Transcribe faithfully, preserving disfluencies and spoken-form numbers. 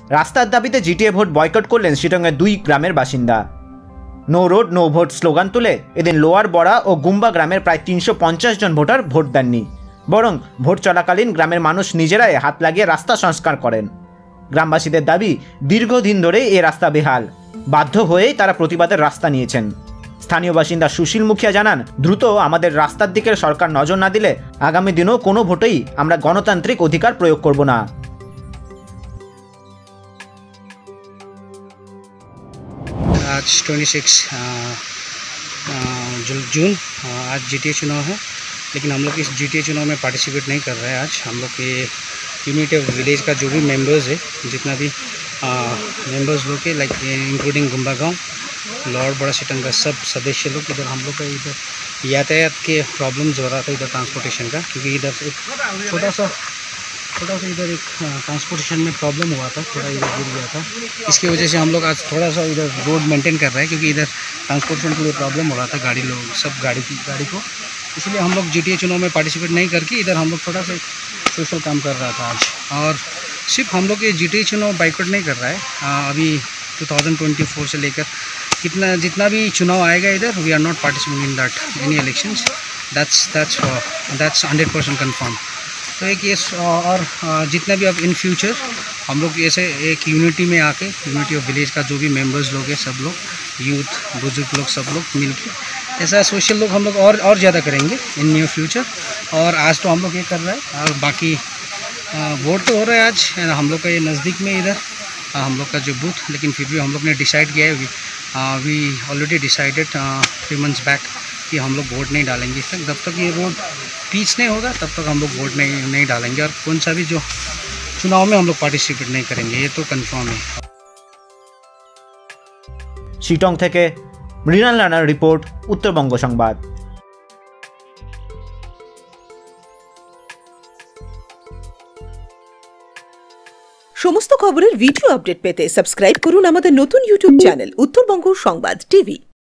রাস্তার দাবিতে GTA vote boycott করলেন শিটংয়ের দুই গ্রামের বাসিন্দা। No road no vote slogan তুলে এদিন লোয়ার বড়া ও গুম্বা গ্রামের প্রায় তিনশো পঞ্চাশ জন ভোটার ভোট দেননি, বরং ভোট চলাকালীন গ্রামের মানুষ নিজেরাই হাত লাগিয়ে রাস্তা সংস্কার করেন। গ্রামবাসীদের দাবি, দীর্ঘদিন ধরে এই রাস্তা বেহাল, বাধ্য হয়েই তারা প্রতিবাদের রাস্তা নিয়েছেন। স্থানীয় বাসিন্দা সুশীল মুখিয়া জানান, দ্রুত আমাদের রাস্তার দিকে সরকার নজর না দিলে আগামী দিনেও কোনো ভোটেই আমরা গণতান্ত্রিক অধিকার প্রয়োগ করব না। आज छब्बीस जून आज जीटीए चुनाव है, लेकिन हम लोग इस जीटीए चुनाव में पार्टिसिपेट नहीं कर रहे हैं। आज हम लोग के यूनिटी ऑफ विलेज का जो भी मेंबर्स है, जितना भी मेंबर्स लोग के लाइक इंक्लूडिंग गुम्बा गाँव, लोअर बड़ा शिटंग का सब सदस्य लोग इधर हम लोग का इधर यातायात के प्रॉब्लम्स हो रहा था इधर ट्रांसपोर्टेशन का, क्योंकि इधर एक छोटा सा थोड़ा सा इधर एक ट्रांसपोर्टेशन में प्रॉब्लम हुआ था, थोड़ा इधर गिर गया था। इसकी वजह से हम लोग आज थोड़ा सा इधर रोड मेंटेन कर रहे हैं, क्योंकि इधर ट्रांसपोर्टेशन के लिए प्रॉब्लम हो रहा था गाड़ी लोग सब गाड़ी की गाड़ी को, इसलिए हम लोग जीटीए चुनाव में पार्टिसिपेट नहीं करके इधर हम लोग थोड़ा सा सोशल काम कर रहा था आज। और सिर्फ हम लोग ये जीटीए चुनाव बाइकआउट नहीं कर रहा है, अभी टू थाउजेंड ट्वेंटी फोर से लेकर कितना जितना भी चुनाव आएगा इधर, we are not participating in that any elections, that's that's that's hundred percent confirm. तो एक ये और जितना भी अब इन फ्यूचर हम लोग ऐसे एक यूनिटी में आके, यूनिटी ऑफ विलेज का जो भी मेंबर्स लोग हैं सब लोग, यूथ बुजुर्ग लोग सब लोग मिलके ऐसा सोशल लोग हम लोग और और ज़्यादा करेंगे इन नियर फ्यूचर। और आज तो हम लोग ये कर रहे हैं, और बाकी वोट तो हो रहा है आज हम लोग का ये नज़दीक में इधर हम लोग का जो बूथ, लेकिन फिर भी हम लोग ने डिसाइड किया है, we already decided three months back कि हम लोग वोट नहीं डालेंगे इस तक, जब तक ये रोड पीच नहीं होगा तब तक हम लोग वोट नहीं नहीं डालेंगे, और कौन सा भी जो चुनाव में हम लोग पार्टिसिपेट नहीं करेंगे, ये तो कंफर्म है। শিটং থেকে মৃণাল রানার রিপোর্ট, উত্তরবঙ্গ সংবাদ। সমস্ত খবরের ভিডিও আপডেট পেতে সাবস্ক্রাইব করুন আমাদের নতুন ইউটিউব চ্যানেল উত্তরবঙ্গ সংবাদ টিভি।